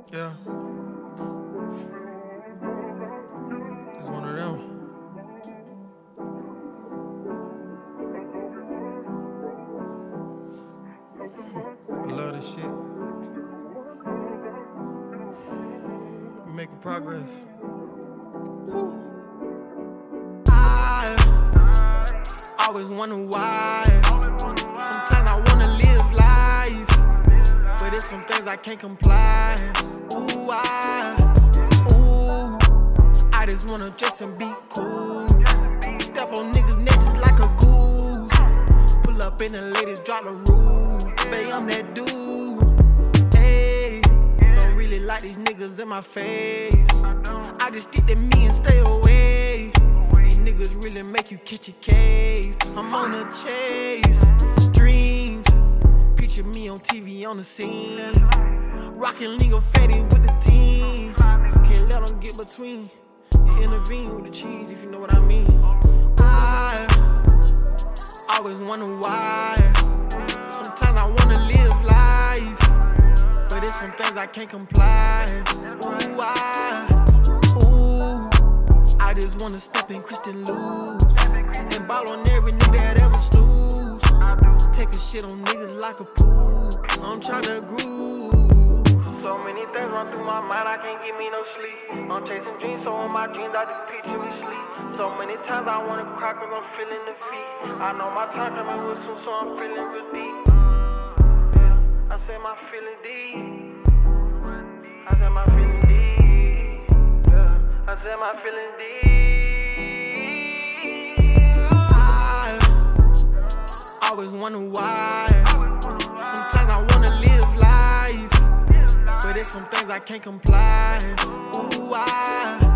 Yeah. It's one of them. I love this shit. We making progress. Woo. I always wonder why. Sometimes I wanna live life, but it's some things I can't comply. I just wanna dress and be cool. Step on niggas' neck just like a goose. Pull up in the ladies, drop the rule. Babe, I'm that dude. Ayy, don't really like these niggas in my face. I just stick to me and stay away. These niggas really make you catch a case. I'm on a chase. Dreams, picture me on TV on the scene. Rockin' legal fatty with the team. Can't let them get between and intervene with the cheese, if you know what I mean. I always wonder why. Sometimes I wanna live life, but it's some things I can't comply. I just wanna step in Christian loose and ball on every nigga that ever snooze. Take a shit on niggas like a pool. I'm tryna groove. So many things run through my mind, I can't get me no sleep. I'm chasing dreams, so on my dreams I just picture me sleep. So many times I wanna cry cause I'm feeling defeat. I know my time coming real soon, so I'm feeling real deep. Yeah, I said my feeling deep. I said my feeling deep. Yeah, I said my feeling deep. I always wonder why. Sometimes I wanna live life, but it's some things I can't comply.